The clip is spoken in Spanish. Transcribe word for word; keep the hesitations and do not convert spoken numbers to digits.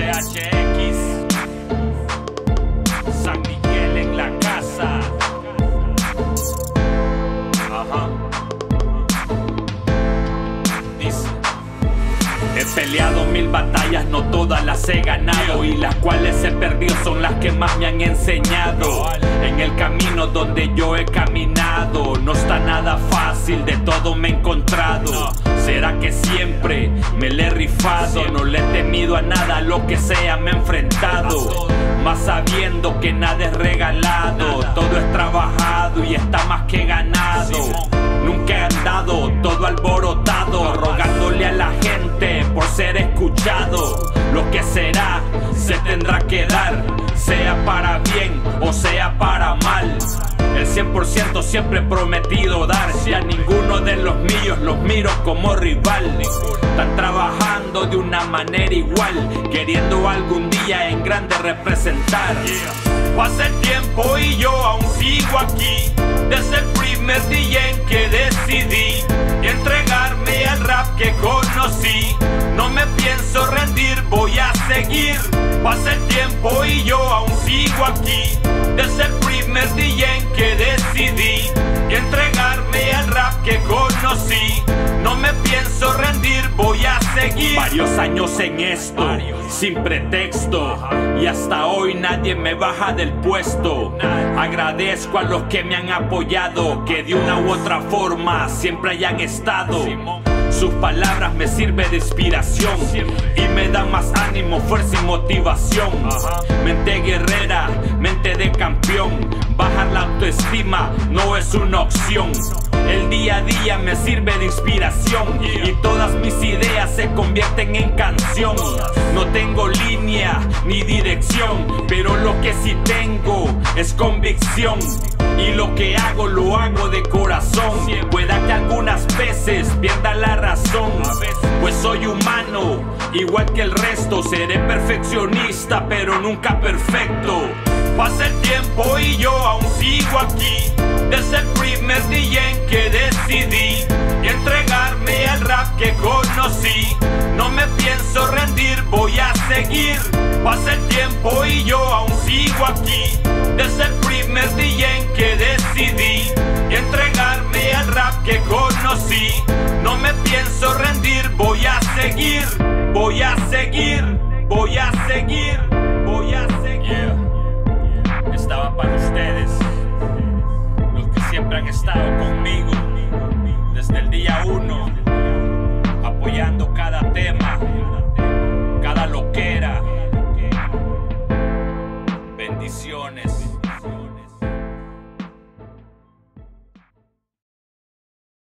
T H X, San Miguel en la casa. Ajá. Dice: he peleado mil batallas, no todas las he ganado, y las cuales he perdido son las que más me han enseñado. En el camino donde yo he caminado no está nada fácil, de todo me he encontrado. ¿Será que siempre me le he rifado? No le he temido a nada, lo que sea me he enfrentado, más sabiendo que nada es regalado. Todo es trabajado y está más que ganado. Nunca he andado todo alborotado, rogándole a la gente por ser escuchado. Lo que será, se tendrá que dar, sea para bien o sea para mal. El cien por ciento siempre he prometido dar, si a ninguno de los míos los miro como rival. Están trabajando de una manera igual, queriendo algún día en grande representar. Pasa el tiempo y yo aún sigo aquí, desde el primer día en que decidí entregarme al rap que conocí. No me pienso rendir, voy a seguir. Pasa el tiempo y yo aún sigo aquí, desde el primer día en que decidí entregarme al rap que conocí. No me pienso rendir, voy a seguir. Varios años en esto, sin pretexto, y hasta hoy nadie me baja del puesto. Agradezco a los que me han apoyado, que de una u otra forma siempre hayan estado. Sus palabras me sirven de inspiración y me dan más ánimo, fuerza y motivación. Mente guerrera, mente de campeón, bajar la autoestima no es una opción. El día a día me sirve de inspiración y todas mis ideas se convierten en canción. No tengo línea ni dirección, pero lo que sí tengo es convicción. Y lo que hago, lo hago de corazón. Pueda que algunas veces pierda la razón, pues soy humano, igual que el resto. Seré perfeccionista, pero nunca perfecto. Pasa el tiempo y yo aún sigo aquí, desde el primer día en que decidí entregarme al rap que conocí. No me pienso rendir, voy a seguir. Pasa el tiempo y yo aún sigo aquí, desde el primer día en que decidí entregarme al rap que conocí. No me pienso rendir, voy a seguir. Voy a seguir, voy a seguir, voy a seguir. Yeah. Estaba para ustedes, los que siempre han estado conmigo desde el día uno, apoyando cada tema, cada loquera. Bendiciones.